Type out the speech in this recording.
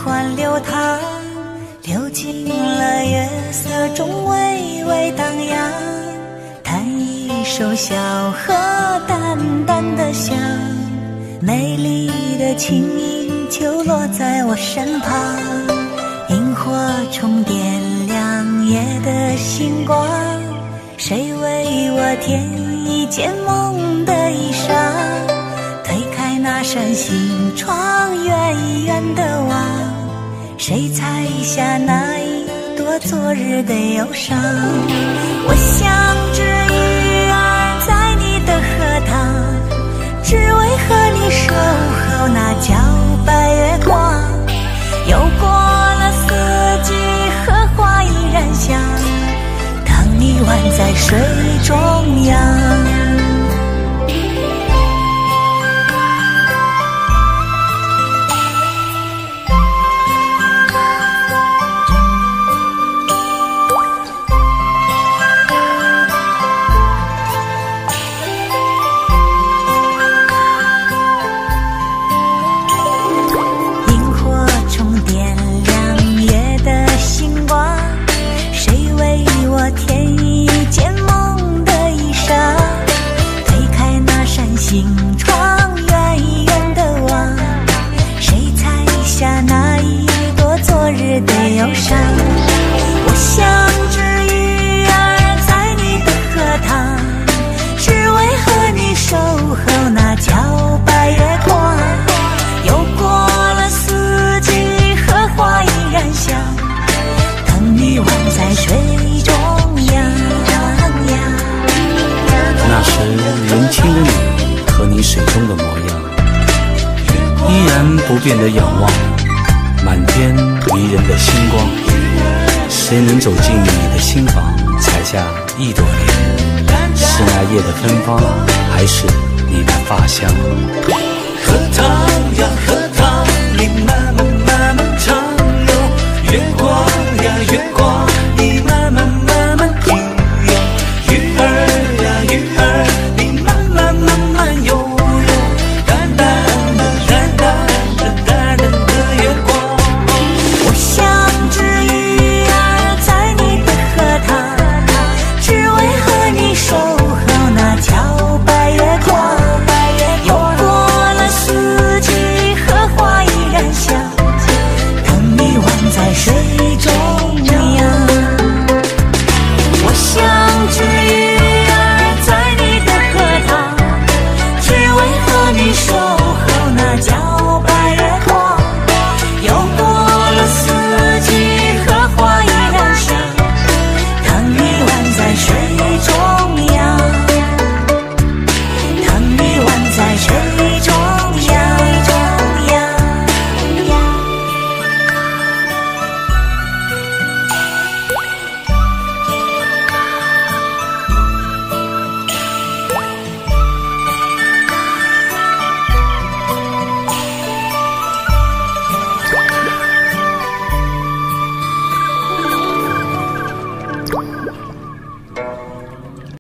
欢流淌，流进了月色中微微荡漾，弹一首小河淡淡的香，美丽的轻音就落在我身旁，萤火虫点亮夜的星光，谁为我添一件梦的衣裳，推开那扇心窗，远远的望，谁采下那一朵昨日的忧伤。我像只鱼儿在你的荷塘，只为和你守候那皎白月光，又过了四季，荷花依然香，当你宛在水中央。心窗远远的望，谁采下那一朵昨日的忧伤。我像只鱼儿在你的荷塘，只为和你守候那皎白月光，又过了四季，荷花依然香，等你宛在水中央。 那时年轻的你和你水中的模样，依然不变的仰望满天迷人的星光。谁能走进你的心房，采下一朵莲？是那夜的芬芳，还是你的发香？ 荷塘呀荷